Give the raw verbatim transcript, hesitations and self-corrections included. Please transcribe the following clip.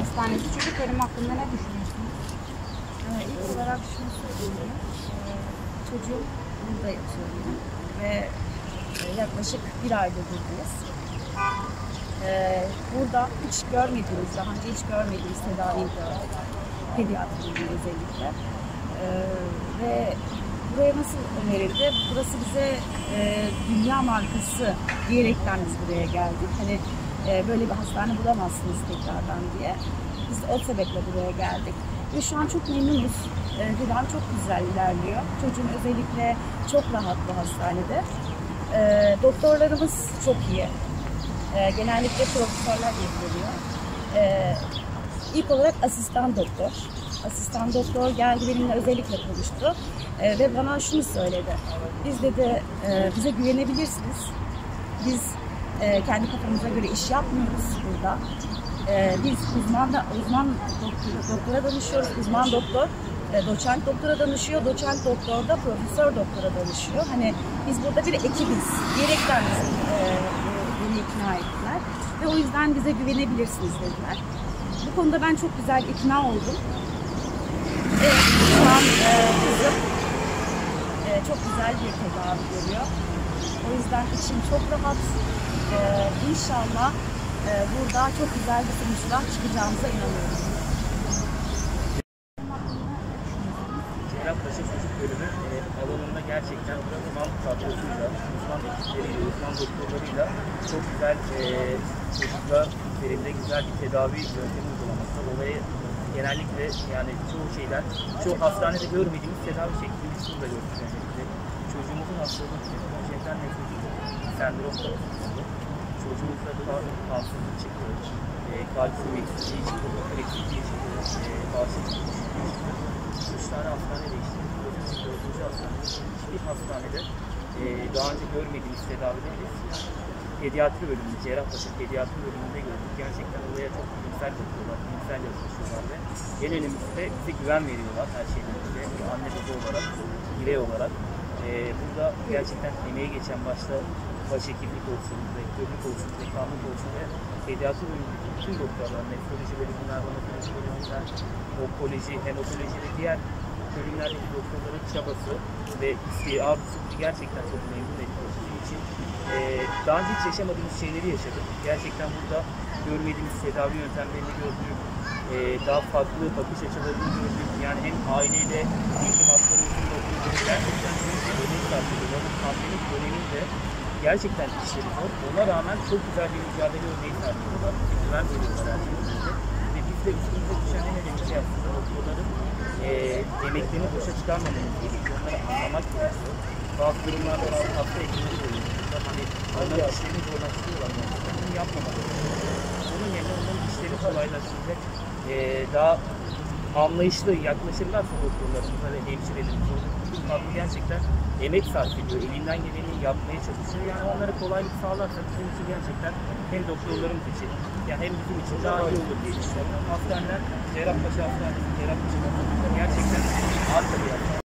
Hastanesi Çocuk Ölümü hakkında ne düşünüyorsunuz? Ee, ilk olarak şunu söyleyeyim. Ee, çocuğum burada yatıyor yine ve e, yaklaşık bir aydır buradayız. Ee, burada hiç görmediğimiz, daha önce hiç görmediğimiz tedaviyi gördük. Pediatrinin özellikle. Ee, ve buraya nasıl önerildi? Burası bize e, dünya markası diyerekten biz buraya geldik. Hani e, böyle bir hastane bulamazsınız tekrardan diye. Biz de o sebeple buraya geldik. Ve şu an çok memnunuz. E, tedavi çok güzel ilerliyor. Çocuğum özellikle çok rahat bu hastanede. E, doktorlarımız çok iyi. E, genellikle profesörler ilgileniyor. E, ilk olarak asistan doktor. Asistan doktor geldi benimle özellikle konuştu e, ve bana şunu söyledi. Biz dedi e, bize güvenebilirsiniz. Biz e, kendi kafamıza göre iş yapmıyoruz burada. E, biz uzman da uzman doktora, doktora danışıyoruz. Uzman doktor e, doçent doktora danışıyor. Doçent doktor da profesör doktora danışıyor. Hani biz burada bir ekibiz. Diyerekten bizi e, beni ikna ettiler ve o yüzden bize güvenebilirsiniz dediler. Bu konuda ben çok güzel ikna oldum. Evet, şu an e, kızım e, çok güzel bir tedavi görüyor. O yüzden içim çok rahat. E, İnşallah e, burada çok güzel bir sonuçla çıkacağımıza inanıyorum. Cerrahpaşa Çocuk Bölümü e, alanında gerçekten uzman kadrosuyla, uzman ekipleriyle, uzman doktorlarıyla çok güzel e, çocuklar üzerinde güzel bir tedavi yöntemi uygulaması. Olayı genellikle yani çoğu şeyden, çoğu hastanede görmediğimiz tedavi şeklini biz burada gördük. Çocuğumuzun hastalığı konjenital nefrotik sendrom tarafından. Çocuğumuzda kansızlık çıkıyor, e, kalsiyum eksikliği çıkıyor, bakır eksikliği çıkıyor, e, bağışıklık eksikliği çıkıyor. Üç tane hastane değiştirdik. Dördüncü hastanede, hiçbir hastanede e, daha önce görmediğimiz tedavileri biz pediatri bölümünde, Cerrahpaşa pediatri bölümünde gördük. Gerçekten olaya çok bilimsel bakıyorlar, bilimsel yaklaşıyorlar ve en önemlisi de bize güven veriyorlar her şeyden önce. Bir anne baba olarak, birey olarak. E, burada gerçekten emeğe geçen başta başhekimlik olsun, rektörlük olsun, dekanlık olsun ve pediatri bölümündeki bütün doktorlar, nefroloji bölümünden, hematoloji bölümünden, onkoloji, hematoloji ve diğer bölümlerdeki doktorların çabası ve isteği, arzusu gerçekten çok memnun ediyor bizim için. Ee, daha önce hiç yaşamadığımız şeyleri yaşadık. Gerçekten burada görmediğimiz tedavi yöntemlerini gördük. Ee, daha farklı bakış açılarını gördük. Yani hem aileyle irtibatları uzun doktorları gerçekten bir emek sarf ediyorlar. Pandemik döneminde gerçekten işleri zor. Ona rağmen çok güzel bir mücadele örneği sergiliyorlar. Güven veriyorlar her şeyden. Ve biz de üstümüze düşen en önemli şey aslında doktorların e, emeklerini boşa çıkarmamamız gerekiyor. Onları anlamak gerekiyor. Bazı durumlarda bazı hafta ekmeği oluyor. Hani onların işlerini zorlaştırıyorlar. Bunu yapmamalı. Bunun yerine onların işlerini kolaylaştıracak e, daha anlayışlı yaklaşırlarsa doktorlarımıza ve hemşirelerimize bu kadro gerçekten emek sarf ediyor. Elinden geleni yapmaya çalışıyor. Yani onlara kolaylık sağlarsa bizim için gerçekten hem doktorlarımız için yani hem bizim için daha iyi olur diye düşünüyorum. Hastaneler, Cerrahpaşa Hastanesi, Cerrahpaşa Hastanesi gerçekten arka bir hastane.